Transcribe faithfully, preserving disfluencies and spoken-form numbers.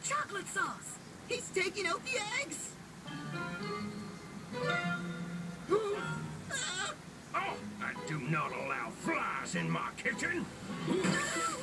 chocolate sauce. He's taking out the eggs. Oh, I do not allow flies in my kitchen.